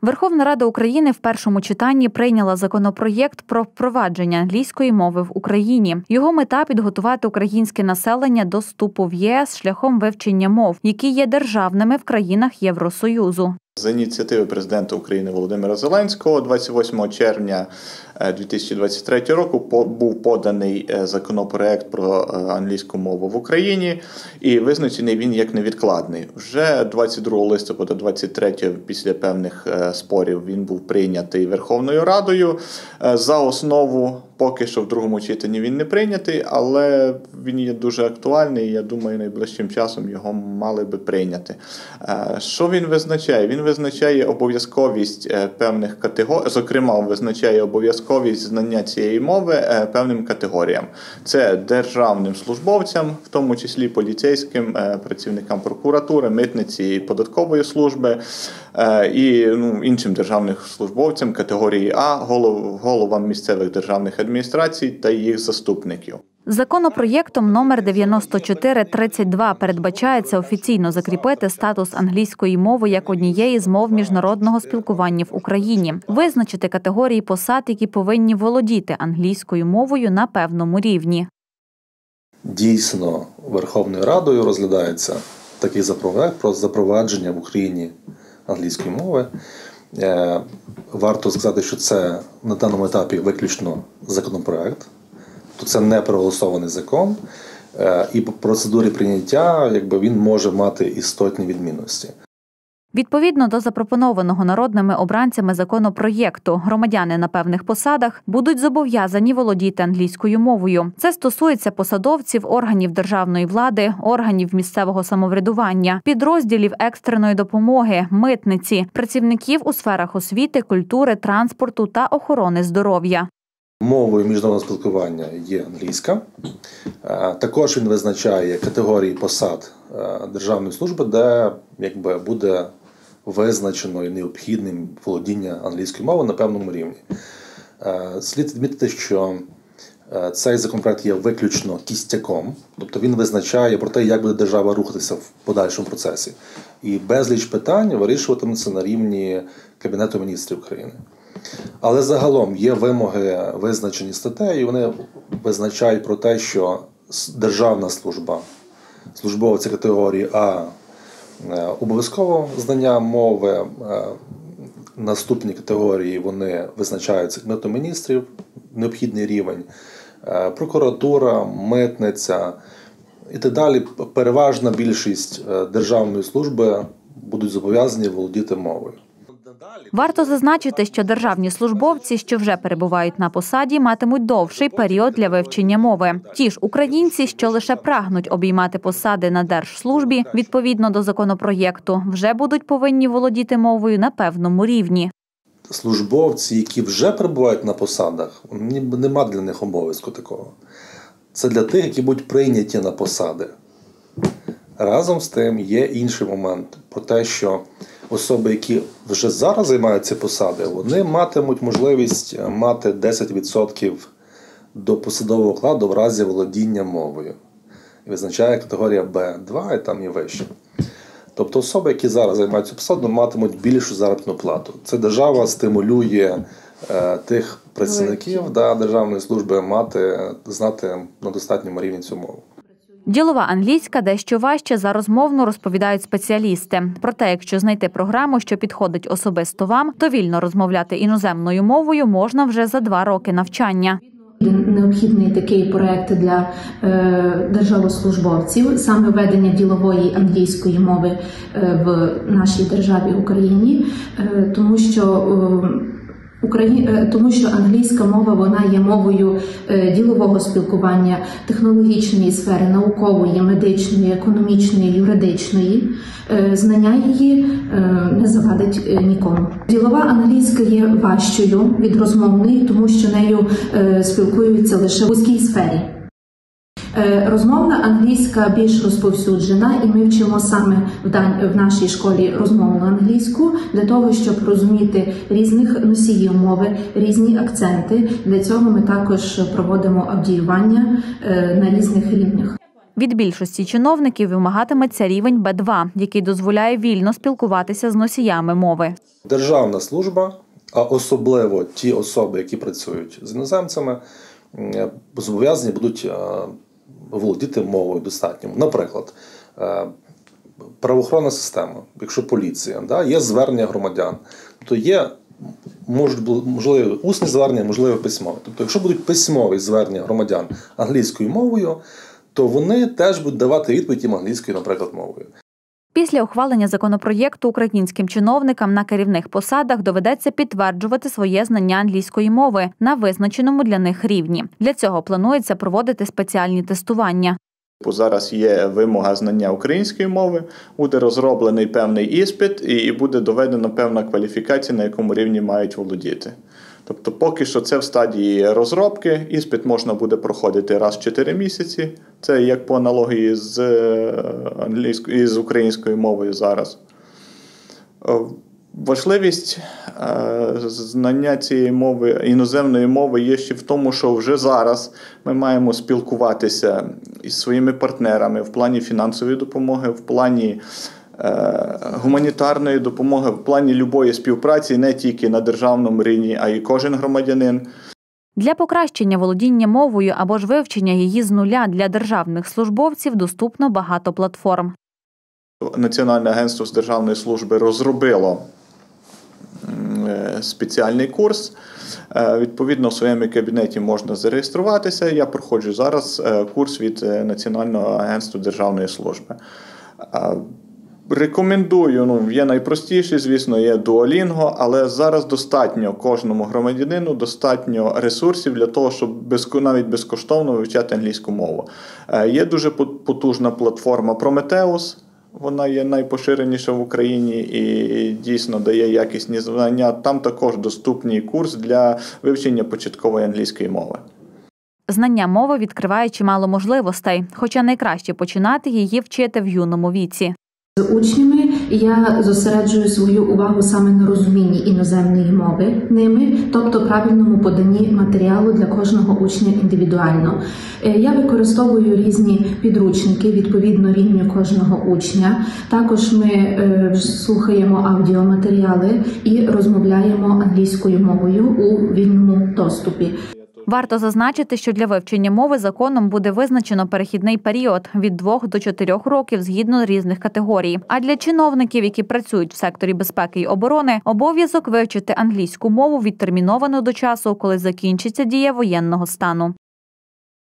Верховна Рада України в першому читанні прийняла законопроєкт про впровадження англійської мови в Україні. Його мета – підготувати українське населення до вступу в ЄС шляхом вивчення мов, які є державними в країнах Євросоюзу. За ініціативи президента України Володимира Зеленського 28 червня 2023 року був поданий законопроект про англійську мову в Україні і визначений він як невідкладний. Вже 22 листопада 2023 після певних спорів він був прийнятий Верховною Радою. За основу поки що в другому читанні він не прийнятий, але він є дуже актуальний і я думаю, найближчим часом його мали би прийняти. Що він визначає? Він визначає обов'язковість певних категорій, зокрема визначає обов'язковість знання цієї мови певним категоріям. Це державним службовцям, в тому числі поліцейським, працівникам прокуратури, митниці, податкової служби і іншим державним службовцям категорії А, головам місцевих державних адміністрацій та їх заступників. Законопроєктом номер 9432 передбачається офіційно закріпити статус англійської мови як однієї з мов міжнародного спілкування в Україні, визначити категорії посад, які повинні володіти англійською мовою на певному рівні. Дійсно, Верховною Радою розглядається такий законопроект про запровадження в Україні англійської мови. Варто сказати, що це на даному етапі виключно законопроект. То це не проголосований закон, і по процедурі прийняття він може мати істотні відмінності. Відповідно до запропонованого народними обранцями законопроєкту, громадяни на певних посадах будуть зобов'язані володіти англійською мовою. Це стосується посадовців, органів державної влади, органів місцевого самоврядування, підрозділів екстреної допомоги, митниці, працівників у сферах освіти, культури, транспорту та охорони здоров'я. Мовою міжнародного спілкування є англійська. Також він визначає категорії посад державної служби, де буде визначено і необхідним володіння англійською мовою на певному рівні. Слід відмітити, що цей законопроект є виключно кістяком, тобто він визначає про те, як буде держава рухатися в подальшому процесі. І безліч питань вирішуватиметься на рівні Кабінету міністрів України. Але загалом є вимоги, визначені статтею, і вони визначають про те, що державна служба, службовці категорії А, обов'язково знання мови, наступні категорії вони визначаються Кабінетом міністрів, необхідний рівень, прокуратура, митниця і так далі. Переважна більшість державної служби будуть зобов'язані володіти мовою. Варто зазначити, що державні службовці, що вже перебувають на посаді, матимуть довший період для вивчення мови. Ті ж українці, що лише прагнуть обіймати посади на держслужбі, відповідно до законопроєкту, вже будуть повинні володіти мовою на певному рівні. Службовці, які вже перебувають на посадах, немає для них обов'язку такого. Це для тих, які будуть прийняті на посади. Разом з тим є інший момент про те, що особи, які вже зараз займають ці посади, вони матимуть можливість мати 10% до посадового окладу в разі володіння мовою. І визначає категорія Б2 і там і вище. Тобто особи, які зараз займають цю посаду, матимуть більшу заробітну плату. Це держава стимулює тих працівників державної служби знати на достатньому рівні цю мову. Ділова англійська дещо важче за розмовну, розповідають спеціалісти. Проте, якщо знайти програму, що підходить особисто вам, то вільно розмовляти іноземною мовою можна вже за 2 роки навчання. Необхідний такий проект для державослужбовців, саме введення ділової англійської мови в нашій державі Україні, тому що англійська мова вона є мовою ділового спілкування, технологічної сфери, наукової, медичної, економічної, юридичної. Знання її не завадить нікому. Ділова англійська є важчою від розмовної, тому що нею спілкуються лише в вузькій сфері. Розмовна англійська більш розповсюджена, і ми вчимо саме в нашій школі розмовну англійську для того, щоб розуміти різних носіїв мови, різні акценти. Для цього ми також проводимо аудіювання на різних рівнях. Від більшості чиновників вимагатиметься рівень Б2, який дозволяє вільно спілкуватися з носіями мови. Державна служба, а особливо ті особи, які працюють з іноземцями, зобов'язані будуть володіти мовою достатньо. Наприклад, правоохоронна система, якщо поліція, є звернення громадян, то є можливі усні звернення, можливі письмові. Тобто, якщо будуть письмові звернення громадян англійською мовою, то вони теж будуть давати відповідь їм англійською, наприклад, мовою. Після ухвалення законопроєкту українським чиновникам на керівних посадах доведеться підтверджувати своє знання англійської мови на визначеному для них рівні. Для цього планується проводити спеціальні тестування. Зараз є вимога знання української мови, буде розроблений певний іспит і буде доведена певна кваліфікація, на якому рівні мають володіти. Тобто поки що це в стадії розробки, іспит можна буде проходити раз в 4 місяці, це як по аналогії з українською мовою зараз. Важливість знання цієї мови, іноземної мови є ще в тому, що вже зараз ми маємо спілкуватися із своїми партнерами в плані фінансової допомоги, в плані гуманітарної допомоги, в плані любої співпраці, не тільки на державному рівні, а й кожен громадянин. Для покращення володіння мовою або ж вивчення її з нуля для державних службовців доступно багато платформ. Національне агентство з державної служби розробило спеціальний курс. Відповідно, в своєму кабінеті можна зареєструватися. Я проходжу зараз курс від Національного агентства державної служби. Рекомендую, є найпростіший, звісно, є Duolingo, але зараз достатньо кожному громадянину, достатньо ресурсів для того, щоб навіть безкоштовно вивчати англійську мову. Є дуже потужна платформа Prometheus. Вона є найпоширеніша в Україні і дійсно дає якісні знання. Там також доступний курс для вивчення початкової англійської мови. Знання мови відкриває чимало можливостей, хоча найкраще починати її вчити в юному віці. З учнями я зосереджую свою увагу саме на розумінні іноземної мови ними, тобто правильному поданні матеріалу для кожного учня індивідуально. Я використовую різні підручники відповідно рівню кожного учня. Також ми слухаємо аудіоматеріали і розмовляємо англійською мовою у вільному доступі. Варто зазначити, що для вивчення мови законом буде визначено перехідний період від 2 до 4 років згідно різних категорій. А для чиновників, які працюють в секторі безпеки й оборони, обов'язок вивчити англійську мову відтерміновано до часу, коли закінчиться дія воєнного стану.